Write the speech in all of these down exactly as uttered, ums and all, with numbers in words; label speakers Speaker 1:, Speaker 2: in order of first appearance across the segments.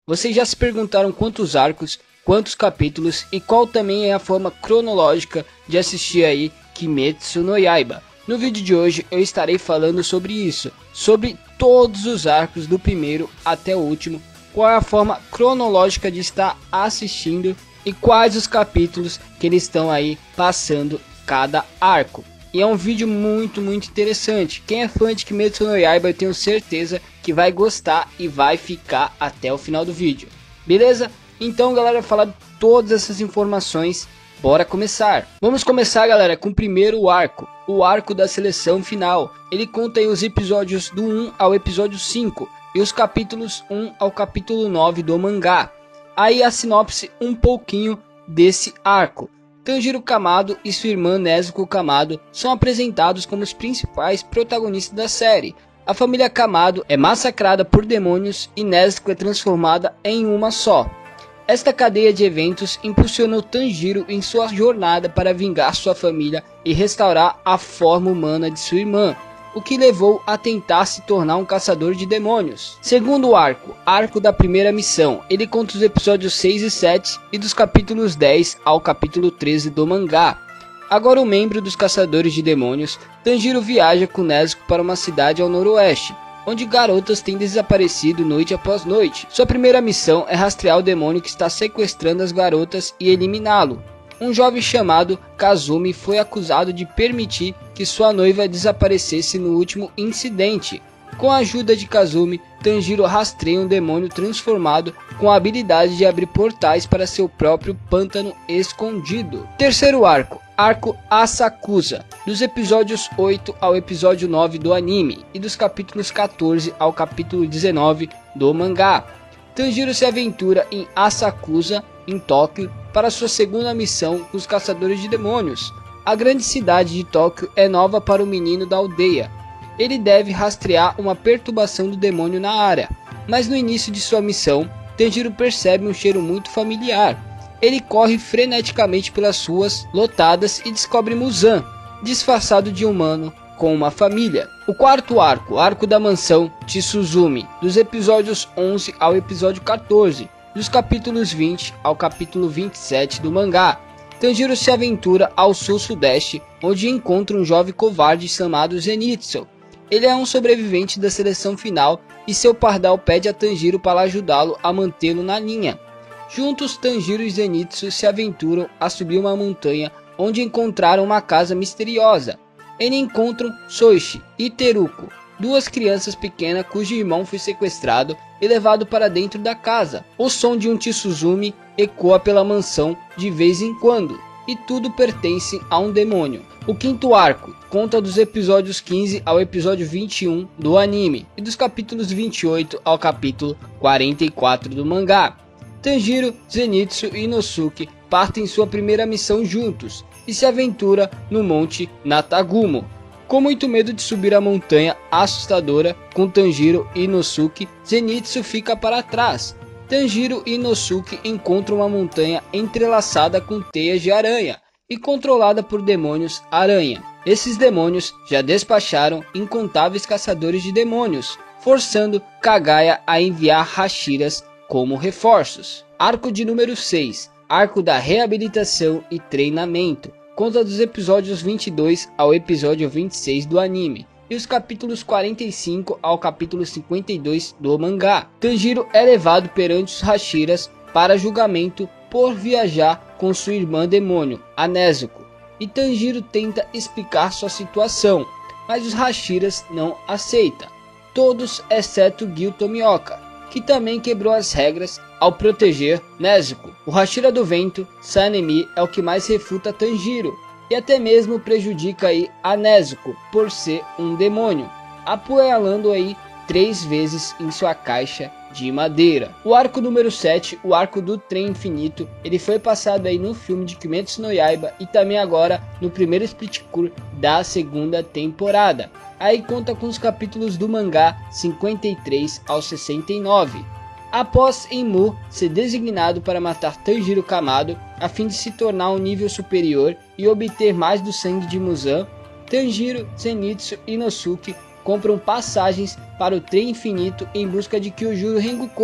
Speaker 1: Vocês já se perguntaram quantos arcos, quantos capítulos e qual também é a forma cronológica de assistir aí Kimetsu no Yaiba? No vídeo de hoje eu estarei falando sobre isso, sobre todos os arcos do primeiro até o último, qual é a forma cronológica de estar assistindo e quais os capítulos que eles estão aí passando cada arco. E é um vídeo muito, muito interessante. Quem é fã de Kimetsu no Yaiba, eu tenho certeza que vai gostar e vai ficar até o final do vídeo. Beleza? Então, galera, falar de todas essas informações, bora começar. Vamos começar, galera, com o primeiro arco, o arco da seleção final. Ele conta aí os episódios do um ao episódio cinco e os capítulos um ao capítulo nove do mangá. Aí a sinopse um pouquinho desse arco. Tanjiro Kamado e sua irmã Nezuko Kamado são apresentados como os principais protagonistas da série. A família Kamado é massacrada por demônios e Nezuko é transformada em uma só. Esta cadeia de eventos impulsionou Tanjiro em sua jornada para vingar sua família e restaurar a forma humana de sua irmã, o que levou a tentar se tornar um caçador de demônios. Segundo arco, arco da primeira missão, ele conta os episódios seis e sete e dos capítulos dez ao capítulo treze do mangá. Agora um membro dos caçadores de demônios, Tanjiro viaja com Nezuko para uma cidade ao noroeste, onde garotas têm desaparecido noite após noite. Sua primeira missão é rastrear o demônio que está sequestrando as garotas e eliminá-lo. Um jovem chamado Kazumi foi acusado de permitir que sua noiva desaparecesse no último incidente. Com a ajuda de Kazumi, Tanjiro rastreia um demônio transformado com a habilidade de abrir portais para seu próprio pântano escondido. Terceiro arco, arco Asakusa, dos episódios oito ao episódio nove do anime e dos capítulos quatorze ao capítulo dezenove do mangá. Tanjiro se aventura em Asakusa, em Tóquio, para sua segunda missão com os caçadores de demônios. A grande cidade de Tóquio é nova para o menino da aldeia. Ele deve rastrear uma perturbação do demônio na área, mas no início de sua missão, Tanjiro percebe um cheiro muito familiar. Ele corre freneticamente pelas ruas lotadas e descobre Muzan, disfarçado de humano, com uma família. O quarto arco, arco da mansão Tsuzumi, dos episódios onze ao episódio quatorze, dos capítulos vinte ao capítulo vinte e sete do mangá. Tanjiro se aventura ao sul-sudeste, onde encontra um jovem covarde chamado Zenitsu. Ele é um sobrevivente da seleção final e seu pardal pede a Tanjiro para ajudá-lo a mantê-lo na linha. Juntos, Tanjiro e Zenitsu se aventuram a subir uma montanha, onde encontraram uma casa misteriosa. Eles encontram Soichi e Teruko, duas crianças pequenas cujo irmão foi sequestrado e levado para dentro da casa. O som de um Tsuzumi ecoa pela mansão de vez em quando, e tudo pertence a um demônio. O quinto arco conta dos episódios quinze ao episódio vinte e um do anime e dos capítulos vinte e oito ao capítulo quarenta e quatro do mangá. Tanjiro, Zenitsu e Inosuke partem sua primeira missão juntos e se aventura no monte Natagumo. Com muito medo de subir a montanha assustadora com Tanjiro e Inosuke, Zenitsu fica para trás. Tanjiro e Inosuke encontram uma montanha entrelaçada com teias de aranha e controlada por demônios aranha. Esses demônios já despacharam incontáveis caçadores de demônios, forçando Kagaya a enviar Hashiras como reforços. Arco de número seis, arco da reabilitação e treinamento. Conta dos episódios vinte e dois ao episódio vinte e seis do anime e os capítulos quarenta e cinco ao capítulo cinquenta e dois do mangá. Tanjiro é levado perante os Hashiras para julgamento por viajar com sua irmã demônio, a Nezuko, e Tanjiro tenta explicar sua situação, mas os Hashiras não aceitam, todos exceto Gil Tomioka, que também quebrou as regras ao proteger Nezuko. O Hashira do Vento, Sanemi, é o que mais refuta Tanjiro e até mesmo prejudica aí a Nezuko por ser um demônio, apunhalando aí três vezes em sua caixa de madeira. O arco número sete, o arco do trem infinito, ele foi passado aí no filme de Kimetsu no Yaiba e também agora no primeiro split core da segunda temporada. Aí conta com os capítulos do mangá cinquenta e três ao sessenta e nove. Após Enmu ser designado para matar Tanjiro Kamado a fim de se tornar um nível superior e obter mais do sangue de Muzan, Tanjiro, Zenitsu e Inosuke compram passagens para o trem infinito em busca de Kyujuro Rengoku,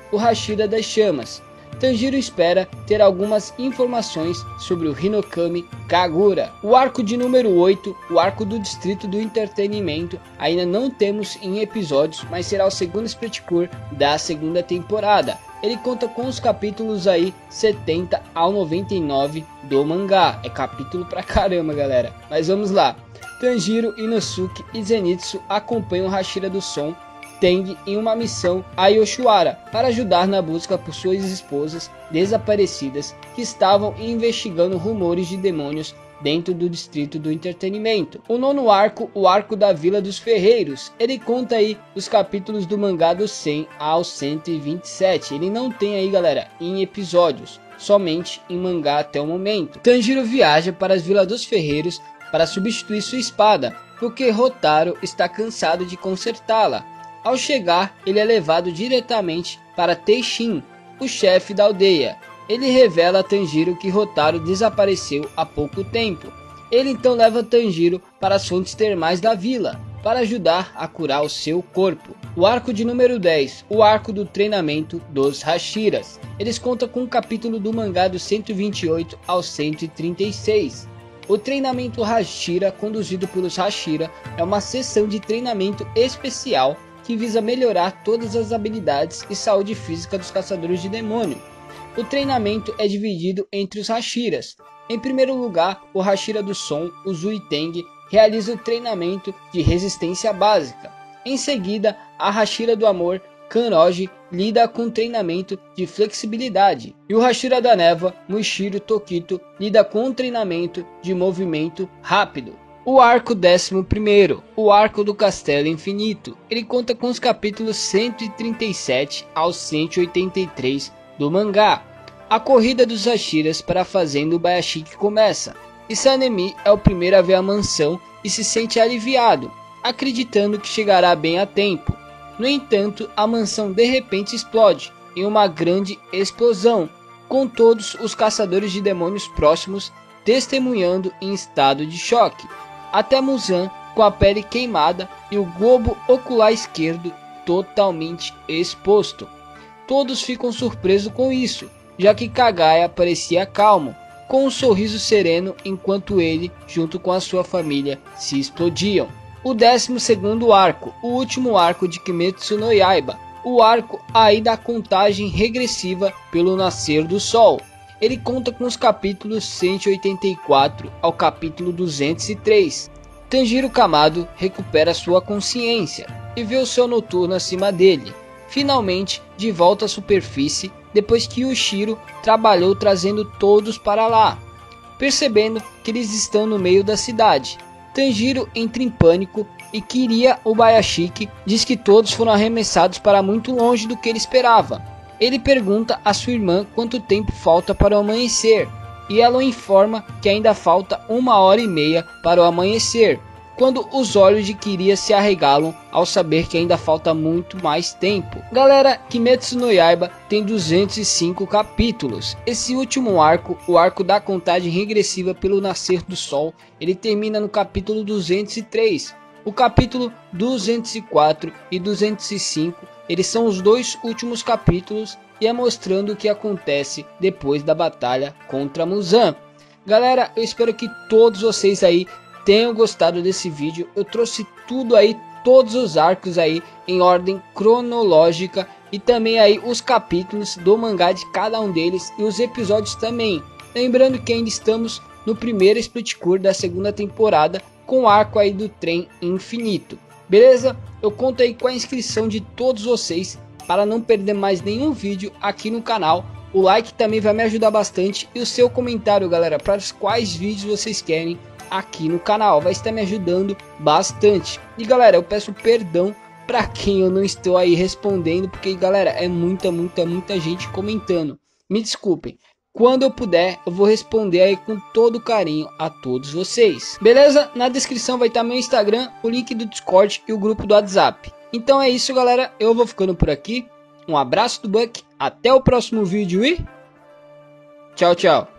Speaker 1: o Hashira das Chamas. Tanjiro espera ter algumas informações sobre o Hinokami Kagura. O arco de número oito, o arco do Distrito do Entretenimento, ainda não temos em episódios, mas será o segundo Split Core da segunda temporada. Ele conta com os capítulos aí setenta ao noventa e nove do mangá. É capítulo pra caramba, galera. Mas vamos lá. Tanjiro, Inosuke e Zenitsu acompanham Hashira do Som Teng em uma missão a Yoshiwara para ajudar na busca por suas esposas desaparecidas que estavam investigando rumores de demônios dentro do Distrito do Entretenimento. O nono arco, o arco da Vila dos Ferreiros, ele conta aí os capítulos do mangá do cem ao cento e vinte e sete. Ele não tem aí, galera, em episódios, somente em mangá até o momento. Tanjiro viaja para as Vilas dos Ferreiros para substituir sua espada, porque Rotaro está cansado de consertá-la. Ao chegar, ele é levado diretamente para Teixin, o chefe da aldeia. Ele revela a Tanjiro que Rotaro desapareceu há pouco tempo. Ele então leva Tanjiro para as fontes termais da vila, para ajudar a curar o seu corpo. O arco de número dez, o arco do treinamento dos Hashiras. Eles contam com um capítulo do mangá do cento e vinte e oito ao cento e trinta e seis. O treinamento Hashira, conduzido pelos Hashira, é uma sessão de treinamento especial que visa melhorar todas as habilidades e saúde física dos caçadores de demônio. O treinamento é dividido entre os Hashiras. Em primeiro lugar, o Hashira do Som, o Zuiteng, realiza o treinamento de resistência básica. Em seguida, a Hashira do Amor, Kanroji, lida com o treinamento de flexibilidade. E o Hashira da Névoa, Mushiro Tokito, lida com o treinamento de movimento rápido. O arco décimo primeiro, o arco do Castelo Infinito. Ele conta com os capítulos cento e trinta e sete ao cento e oitenta e três do mangá. A corrida dos Hashiras para a fazenda Bayashiki começa, e Sanemi é o primeiro a ver a mansão e se sente aliviado, acreditando que chegará bem a tempo. No entanto, a mansão de repente explode em uma grande explosão, com todos os caçadores de demônios próximos testemunhando em estado de choque. Até Muzan com a pele queimada e o globo ocular esquerdo totalmente exposto. Todos ficam surpresos com isso, já que Kagaya parecia calmo, com um sorriso sereno enquanto ele, junto com a sua família, se explodiam. O décimo segundo arco, o último arco de Kimetsu no Yaiba, o arco aí da contagem regressiva pelo nascer do sol. Ele conta com os capítulos cento e oitenta e quatro ao capítulo duzentos e três. Tanjiro Kamado recupera sua consciência e vê o céu noturno acima dele, finalmente de volta à superfície depois que Yushiro trabalhou trazendo todos para lá. Percebendo que eles estão no meio da cidade, Tanjiro entra em pânico e queria o Bayashiki, diz que todos foram arremessados para muito longe do que ele esperava. Ele pergunta a sua irmã quanto tempo falta para o amanhecer, e ela o informa que ainda falta uma hora e meia para o amanhecer, quando os olhos de Kiria se arregalam ao saber que ainda falta muito mais tempo. Galera, Kimetsu no Yaiba tem duzentos e cinco capítulos. Esse último arco, o arco da contagem regressiva pelo nascer do sol, ele termina no capítulo duzentos e três. O capítulo duzentos e quatro e duzentos e cinco, eles são os dois últimos capítulos e é mostrando o que acontece depois da batalha contra Muzan. Galera, eu espero que todos vocês aí tenham gostado desse vídeo. Eu trouxe tudo aí, todos os arcos aí em ordem cronológica e também aí os capítulos do mangá de cada um deles e os episódios também. Lembrando que ainda estamos no primeiro Split Core da segunda temporada com o arco aí do trem infinito. Beleza? Eu conto aí com a inscrição de todos vocês para não perder mais nenhum vídeo aqui no canal. O like também vai me ajudar bastante e o seu comentário, galera, para quais vídeos vocês querem aqui no canal, vai estar me ajudando bastante. E galera, eu peço perdão para quem eu não estou aí respondendo, porque galera, é muita, muita, muita gente comentando. Me desculpem. Quando eu puder, eu vou responder aí com todo carinho a todos vocês. Beleza? Na descrição vai estar meu Instagram, o link do Discord e o grupo do WhatsApp. Então é isso, galera. Eu vou ficando por aqui. Um abraço do Buck. Até o próximo vídeo e tchau, tchau.